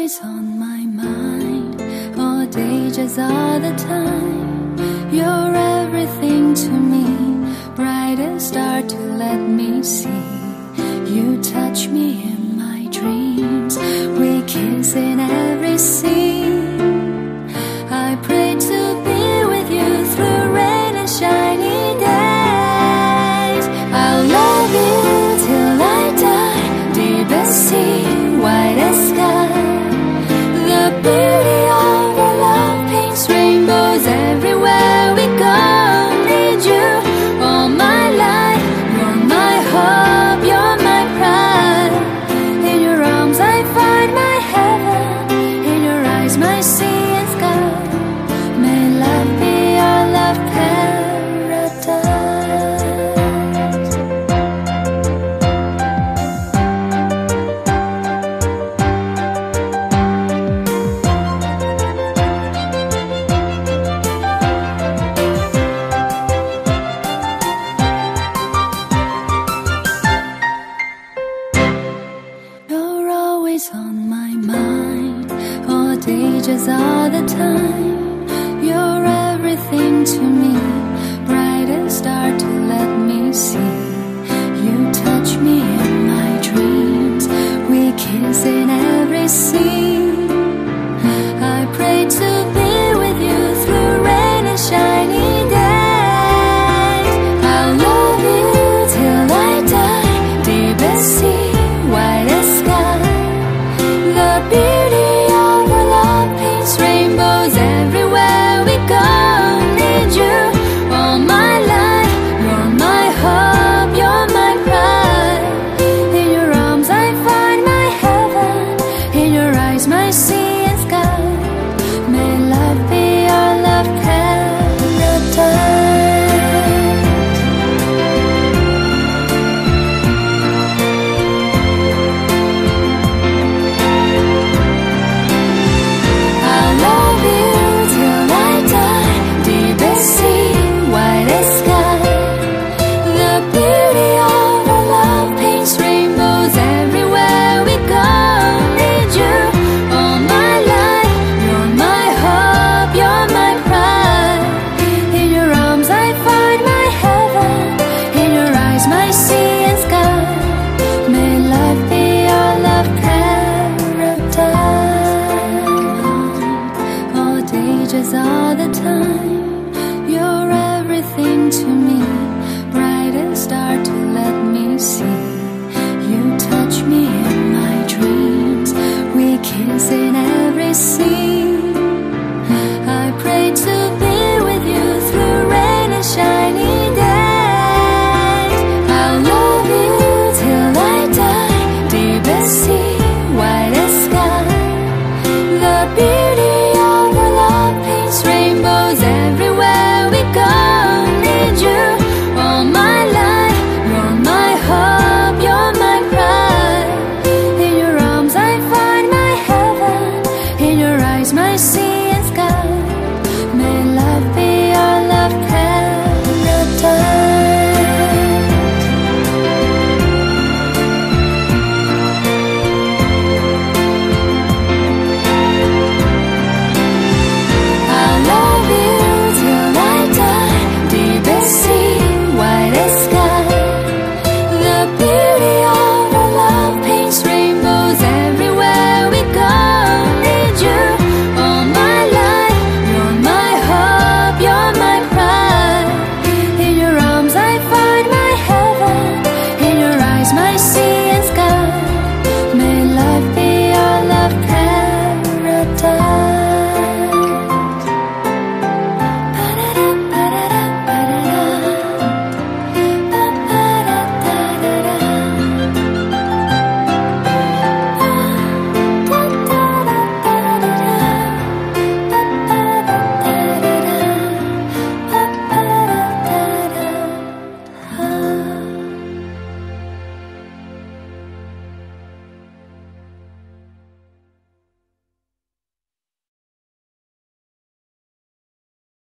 always on my mind, all day, just all the time. You're everything to me, brightest star to let me see. You touch me in my dreams, we kiss in every scene. I pray to be with you through rain and shiny days. I'll love you till I die, deepest sea, whitest sky. The beauty of our love paints rainbows everywhere we go. Need you all my life, you're my hope, you're my pride. In your arms I find my heaven, in your eyes my sea and sky. May love be our love paradise. You're always on my mind, all day, just all the time. You're everything to me, brightest star to let me see. You touch me in my dreams, we kiss in every scene. I pray to be with you through rain and shiny days. I'll love you till I die, deepest sea, whitest sky. The beauty of our love paints rainbows everywhere we go. Need you all my life, you're my hope, you're my pride. In your arms I find my heaven, in your eyes my sea and sky. May love be our love paradise. I'll love you till I die, deepest sea, whitest sky. The beauty of our love paints rainbows everywhere we go. Need you all my life, you're my hope, you're my pride. In your arms I find my heaven, in your eyes my sea and sky. May love be our love paradise. All day, just all the time. You're everything to me, brightest star to let me see. You touch me in my dreams, we kiss in every scene. I pray to be with you through rain and shiny days. I'll love you till I die, deepest sea, whitest sky. The beauty of our love paints rainbows everywhere we go. Need you all my life, you're my hope, you're my pride. In your arms I find my heaven, in your eyes my sea and sky. May love be our love paradise. I'll love you till I die, deepest sea, whitest sky. The beauty of our love paints rainbows everywhere we go. Need you all my life, you're my hope, you're my pride. In your arms I find my heaven, in your eyes my sea